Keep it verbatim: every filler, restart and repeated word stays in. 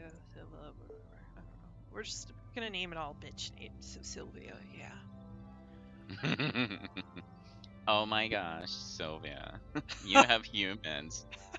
Sylvia, whatever. I don't know. We're just gonna name it all bitch names. So Sylvia, yeah. Oh my gosh, Sylvia. You have humans.